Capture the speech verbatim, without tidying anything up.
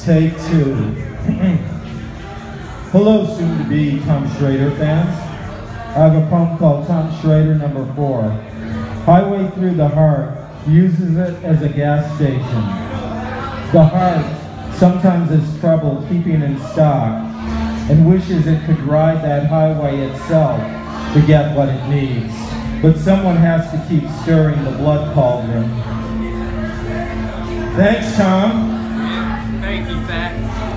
Take two. Hello, soon-to-be Tom Schraeder fans. I have a poem called Tom Schraeder number four. Highway through the heart uses it as a gas station. The heart sometimes has trouble keeping in stock and wishes it could ride that highway itself to get what it needs. But someone has to keep stirring the blood cauldron. Thanks, Tom. Thank you, Thax.